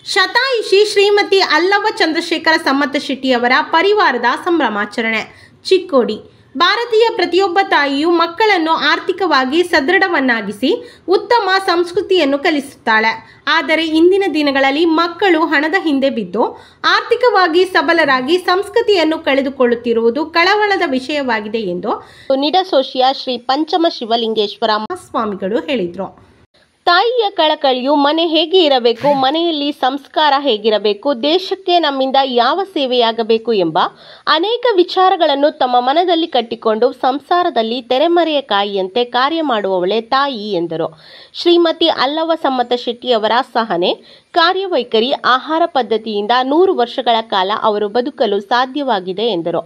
ಶತಾಯುಷಿ ಶ್ರೀಮತಿ ಅಲ್ಲವ ಚಂದ್ರಶೇಖರ ಸಮ್ಮತ ಶೆಟ್ಟಿಯವರ ಪರಿವಾರದ ಸಂಭ್ರಮಾಚರಣೆ. ಚಿಕ್ಕೋಡಿ. ಭಾರತೀಯ ಪ್ರತಿಯೊಬ್ಬ ತಾಯಿಯು ಮಕ್ಕಳನ್ನು ಆರ್ಥಿಕವಾಗಿ ಸದೃಢವನ್ನಾಗಿಸಿ ಉತ್ತಮ ಸಂಸ್ಕೃತಿಯನ್ನು ಕಲಿಸುತ್ತಾಳೆ. ಆದರೆ ಇಂದಿನ ದಿನಗಳಲ್ಲಿ ಮಕ್ಕಳು ಹಣದ ಹಿಂದೆ ಬಿದ್ದು ಆರ್ಥಿಕವಾಗಿ ಸಬಲರಾಗಿ ಸಂಸ್ಕೃತಿಯನ್ನು ಕಳೆದುಕೊಳ್ಳುತ್ತಿರುವುದು ಕಳವಳದ ವಿಷಯವಾಗಿದೆ ಎಂದು ನಿಡಸೋಶಿಯ ಶ್ರೀ ಪಂಚಮ ಶಿವಲಿಂಗೇಶ್ವರ ಮಹಾಸ್ವಾಮಿಗಳು ಹೇಳಿದರು. ತಾಯಿಯ ಕಳಕಳಿಯು ಮನೆ ಹೇಗೆ ಇರಬೇಕು, ಮನೆಯಲ್ಲಿ ಸಂಸ್ಕಾರ ಹೇಗಿರಬೇಕು, ದೇಶಕ್ಕೆ ನಮ್ಮಿಂದ ಯಾವ ಸೇವೆಯಾಗಬೇಕು ಎಂಬ ಅನೇಕ ವಿಚಾರಗಳನ್ನು ತಮ್ಮ ಮನದಲ್ಲಿ ಕಟ್ಟಿಕೊಂಡು ಸಂಸಾರದಲ್ಲಿ ತೆರೆಮರೆಯ ಕಾಯಿಯಂತೆ ಕಾರ್ಯ ಮಾಡುವವಳೇ ತಾಯಿ ಎಂದರು. ಶ್ರೀಮತಿ ಅಲ್ಲವ ಸಮ್ಮತ ಶೆಟ್ಟಿಯವರ ಸಹನೆ, ಕಾರ್ಯವೈಖರಿ, ಆಹಾರ ಪದ್ಧತಿಯಿಂದ 100 ವರ್ಷಗಳ ಕಾಲ ಅವರು ಬದುಕಲು ಸಾಧ್ಯವಾಗಿದೆ ಎಂದರು.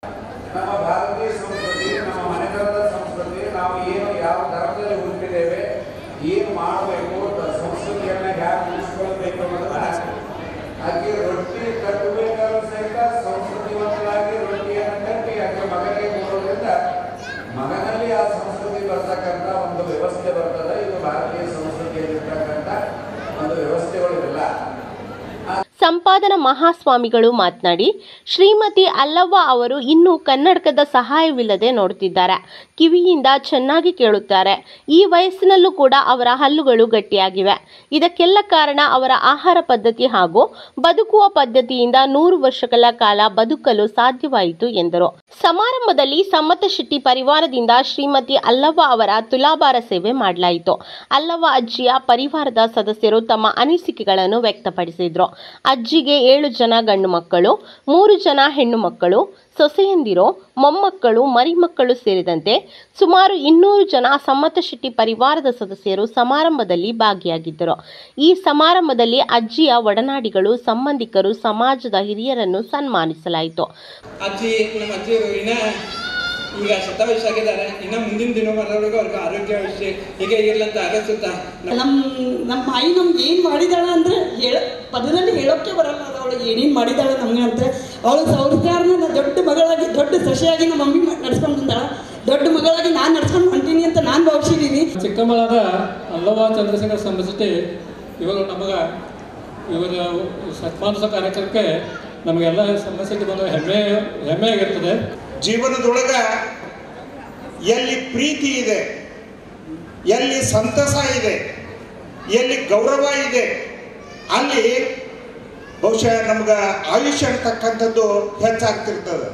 ಏನು ಮಾಡಬೇಕು, ಸಂಸ್ಕೃತಿಯನ್ನು ಯಾರು ಉಳಿಸ್ಕೊಳ್ಬೇಕು ಅನ್ನೋದನ್ನ ಆಕೆ ರೊಟ್ಟಿ ಕಟ್ಟಬೇಕಾದ್ರೂ ಸಹಿತ ಸಂಸ್ಕೃತಿವಂತರಾಗಿ ರೊಟ್ಟಿಯನ್ನು ಕಟ್ಟಿ ಆಕೆ ಮಗನಿಗೆ ಕೊಡೋದ್ರಿಂದ ಮಗನಲ್ಲಿ ಆ ಸಂಸ್ಕೃತಿ ಬರ್ತಕ್ಕಂಥ ಒಂದು ವ್ಯವಸ್ಥೆ ಬರ್ತದೆ. ಇದು ಭಾರತೀಯ ಸಂಸ್ಕೃತಿಯಲ್ಲಿರ್ತಕ್ಕಂಥ ಒಂದು ವ್ಯವಸ್ಥೆಗಳಿವೆಲ್ಲ. ಸಂಪಾದನ ಮಹಾಸ್ವಾಮಿಗಳು ಮಾತನಾಡಿ, ಶ್ರೀಮತಿ ಅಲ್ಲವ್ವ ಅವರು ಇನ್ನೂ ಕನ್ನಡಕದ ಸಹಾಯವಿಲ್ಲದೆ ನೋಡುತ್ತಿದ್ದಾರೆ. ಕಿವಿಯಿಂದ ಚೆನ್ನಾಗಿ ಕೇಳುತ್ತಾರೆ. ಈ ವಯಸ್ಸಿನಲ್ಲೂ ಕೂಡ ಅವರ ಹಲ್ಲುಗಳು ಗಟ್ಟಿಯಾಗಿವೆ. ಇದಕ್ಕೆಲ್ಲ ಕಾರಣ ಅವರ ಆಹಾರ ಪದ್ಧತಿ ಹಾಗೂ ಬದುಕುವ ಪದ್ಧತಿಯಿಂದ 100 ವರ್ಷಗಳ ಕಾಲ ಬದುಕಲು ಸಾಧ್ಯವಾಯಿತು ಎಂದರು. ಸಮಾರಂಭದಲ್ಲಿ ಸಮ್ಮತ ಶೆಟ್ಟಿ ಪರಿವಾರದಿಂದ ಶ್ರೀಮತಿ ಅಲ್ಲವ್ವ ಅವರ ತುಲಾಭಾರ ಸೇವೆ ಮಾಡಲಾಯಿತು. ಅಲ್ಲವ್ವ ಅಜ್ಜಿಯ ಪರಿವಾರದ ಸದಸ್ಯರು ತಮ್ಮ ಅನಿಸಿಕೆಗಳನ್ನು ವ್ಯಕ್ತಪಡಿಸಿದರು. ಅಜ್ಜಿಗೆ 7 ಜನ ಗಂಡು ಮಕ್ಕಳು, 3 ಜನ ಹೆಣ್ಣು ಮಕ್ಕಳು, ಸೊಸೆಯಂದಿರೋ, ಮೊಮ್ಮಕ್ಕಳು, ಮರಿಮಕ್ಕಳು ಸೇರಿದಂತೆ ಸುಮಾರು 200 ಜನ ಸಮ್ಮತ ಶೆಟ್ಟಿ ಪರಿವಾರದ ಸದಸ್ಯರು ಸಮಾರಂಭದಲ್ಲಿ ಭಾಗಿಯಾಗಿದ್ದರು. ಈ ಸಮಾರಂಭದಲ್ಲಿ ಅಜ್ಜಿಯ ಒಡನಾಡಿಗಳು, ಸಂಬಂಧಿಕರು, ಸಮಾಜದ ಹಿರಿಯರನ್ನು ಸನ್ಮಾನಿಸಲಾಯಿತು. ಈಗ ಶತಾಯುಷ ಆಗಿದ್ದಾರೆ. ಇನ್ನು ಮುಂದಿನ ದಿನವರೆಗೂ ಅವ್ರಿಗೆ ಆರೋಗ್ಯ ವಿಷಯ ಹೀಗೆ ಇರ್ಲಂತ ಅಗಸುತ್ತ ನಮ್ಮ ತಾಯಿ ನಮ್ಗೆ ಏನು ಮಾಡಿದಾಳ ಅಂದರೆ ಪದದಲ್ಲಿ ಹೇಳೋಕ್ಕೆ ಬರಲ್ಲ. ಅವಳು ಏನೇನು ಮಾಡಿದಾಳೆ ನಮ್ಗೆ ಅಂತ. ಅವಳು ಸಂಸ್ಕಾರನ ದೊಡ್ಡ ಮಗಳಾಗಿ, ದೊಡ್ಡ ಸೊಸೆಯಾಗಿ ನಮ್ಮ ಮಮ್ಮಿ ನಡ್ಸ್ಕೊಂಡು ಬಂದಾಳ. ದೊಡ್ಡ ಮಗಳಾಗಿ ನಾನು ನಡ್ಸ್ಕೊಂಡು ಹೊಂಟೀನಿ ಅಂತ ನಾನು ಭಾವಿಸಿದ್ದೀನಿ. ಚಿಕ್ಕಮ್ಮಳಾದ ಅಲ್ಲವ ಚಂದ್ರಶೇಖರ ಸಮ್ಮತ ಶೆಟ್ಟಿ ಇವಾಗ ನಮಗೆ ಇವಾಗ ಸನ್ಮಾನಿಸೋ ಕಾರ್ಯಕ್ರಮಕ್ಕೆ ನಮಗೆಲ್ಲ ಸಮ್ಮತ ಶೆಟ್ಟಿ ಬಂದು ಹೆಮ್ಮೆಯಾಗಿರ್ತದೆ. ಜೀವನದೊಳಗ ಎಲ್ಲಿ ಪ್ರೀತಿ ಇದೆ, ಎಲ್ಲಿ ಸಂತಸ ಇದೆ, ಎಲ್ಲಿ ಗೌರವ ಇದೆ, ಅಲ್ಲಿ ಬಹುಶಃ ನಮ್ಗೆ ಆಯುಷ್ಯ ಅಂತಕ್ಕಂಥದ್ದು ಹೆಚ್ಚಾಗ್ತಿರ್ತದೆ.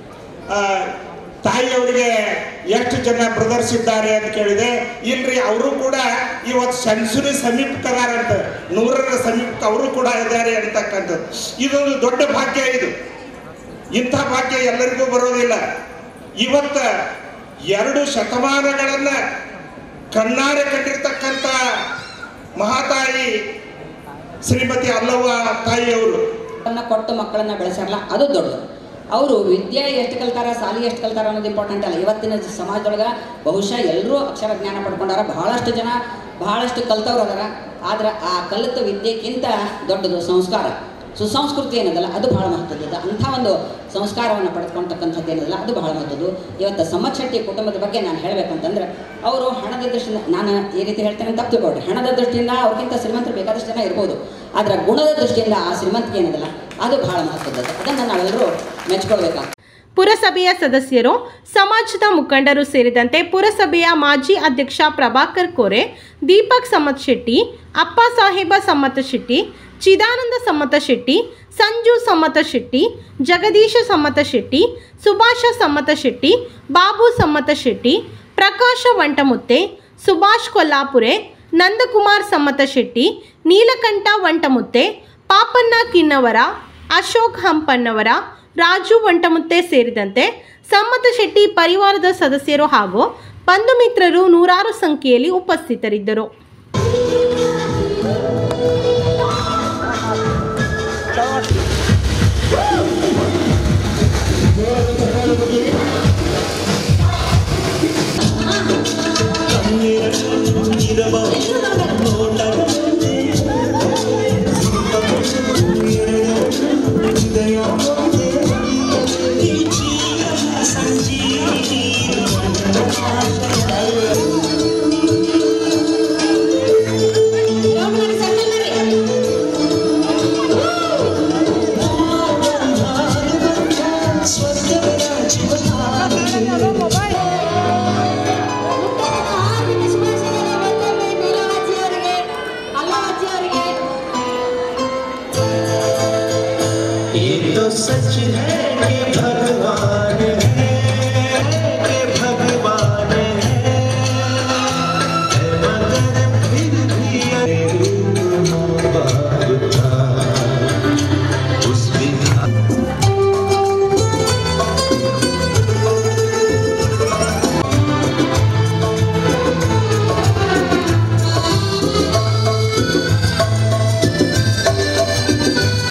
ತಾಯಿಯವರಿಗೆ ಎಷ್ಟು ಜನ ಬ್ರದರ್ಸ್ ಇದ್ದಾರೆ ಅಂತ ಕೇಳಿದೆ. ಇಲ್ರಿ, ಅವರು ಕೂಡ ಇವತ್ತು ಸೆಂಚುರಿ ಸಮೀಪಕದಾರಂತ, 100ರ ಸಮೀಪಕ್ಕೆ ಅವರು ಕೂಡ ಇದ್ದಾರೆ ಅಂತಕ್ಕಂಥದ್ದು. ಇದೊಂದು ದೊಡ್ಡ ಭಾಗ್ಯ. ಇದು ಇಂಥ ಭಾಗ್ಯ ಎಲ್ಲರಿಗೂ ಬರೋದಿಲ್ಲ. ಇವತ್ತ 2 ಶತಮಾನಗಳನ್ನ ಕಣ್ಣಾರೆ ಕಂಡಿರ್ತಕ್ಕಂಥ ಮಹಾತಾಯಿ ಶ್ರೀಮತಿ ಅಲ್ಲವ್ವ ತಾಯಿಯವರು ಕೊಟ್ಟು ಮಕ್ಕಳನ್ನ ಬೆಳೆಸಾರಲ್ಲ, ಅದು ದೊಡ್ಡದು. ಅವರು ವಿದ್ಯೆ ಎಷ್ಟು ಕಲ್ತಾರ, ಸಾಲಿ ಎಷ್ಟು ಕಲ್ತಾರ ಅನ್ನೋದು ಇಂಪಾರ್ಟೆಂಟ್ ಅಲ್ಲ. ಇವತ್ತಿನ ಸಮಾಜದೊಳಗೆ ಬಹುಶಃ ಎಲ್ಲರೂ ಅಕ್ಷರ ಜ್ಞಾನ ಪಡ್ಕೊಂಡಾರ. ಬಹಳಷ್ಟು ಜನ ಬಹಳಷ್ಟು ಕಲ್ತವ್ರು ಅದಾರ. ಆದ್ರೆ ಆ ಕಲಿತ ವಿದ್ಯೆಗಿಂತ ದೊಡ್ಡದು ಸಂಸ್ಕಾರ, ಸುಸಂಸ್ಕೃತಿ ಏನದಲ್ಲ, ಅದು ಬಹಳ ಮಹತ್ವದ್ದು. ಅಂಥ ಒಂದು ಸಂಸ್ಕಾರವನ್ನು ಪಡೆದುಕೊಳ್ತಕ್ಕಂಥದ್ದು ಏನದಲ್ಲ, ಅದು ಬಹಳ ಮಹತ್ವದ್ದು. ಇವತ್ತು ಸಮ್ಮತ ಶೆಟ್ಟಿ ಕುಟುಂಬದ ಬಗ್ಗೆ ನಾನು ಹೇಳಬೇಕಂತಂದ್ರೆ, ಅವರು ಹಣದ ದೃಷ್ಟಿಯಿಂದ, ನಾನು ಈ ರೀತಿ ಹೇಳ್ತೇನೆ ಅಂತ ತಪ್ಪು ತಿಳ್ಕೊಳ್ರಿ, ಹಣದ ದೃಷ್ಟಿಯಿಂದ ಅವ್ರಿಗಿಂತ ಶ್ರೀಮಂತರು ಬೇಕಾದಷ್ಟು ಜನ ಇರ್ಬೋದು. ಆದರೆ ಗುಣದ ದೃಷ್ಟಿಯಿಂದ ಆ ಶ್ರೀಮಂತಿಕೆ ಏನದಲ್ಲ, ಅದು ಬಹಳ ಮಹತ್ವದ್ದು. ಅದನ್ನು ನಾವೆಲ್ಲರೂ ಮೆಚ್ಕೊಳ್ಬೇಕಾಗ್ತದೆ. ಪುರಸಭೆಯ ಸದಸ್ಯರು, ಸಮಾಜದ ಮುಖಂಡರು ಸೇರಿದಂತೆ ಪುರಸಭೆಯ ಮಾಜಿ ಅಧ್ಯಕ್ಷ ಪ್ರಭಾಕರ್ ಕೋರೆ, ದೀಪಕ್ ಸಮ್ಮತ ಶೆಟ್ಟಿ, ಅಪ್ಪ ಸಾಹೇಬ ಸಮ್ಮತ ಶೆಟ್ಟಿ, ಚಿದಾನಂದ ಸಮ್ಮತ ಶೆಟ್ಟಿ, ಸಂಜು ಸಮ್ಮತ ಶೆಟ್ಟಿ, ಜಗದೀಶ ಸಮ್ಮತ ಶೆಟ್ಟಿ, ಸುಭಾಷ ಸಮ್ಮತ ಶೆಟ್ಟಿ, ಬಾಬು ಸಮ್ಮತ ಶೆಟ್ಟಿ, ಪ್ರಕಾಶ ವಂಟಮುತ್ತೆ, ಸುಭಾಷ್ ಕೊಲ್ಲಾಪುರೆ, ನಂದಕುಮಾರ್ ಸಮ್ಮತ ಶೆಟ್ಟಿ, ನೀಲಕಂಠ ವಂಟಮುತ್ತೆ, ಪಾಪಣ್ಣ ಕಿನ್ನವರ, ಅಶೋಕ್ ಹಂಪನ್ನವರ, ರಾಜು ವಂಟಮುತ್ತೆ ಸೇರಿದಂತೆ ಸಮ್ಮತ ಶೆಟ್ಟಿ ಪರಿವಾರದ ಸದಸ್ಯರು ಹಾಗೂ ಬಂಧು ಮಿತ್ರರು ನೂರಾರು ಸಂಖ್ಯೆಯಲ್ಲಿ ಉಪಸ್ಥಿತರಿದ್ದರು. ಸತ್ಯ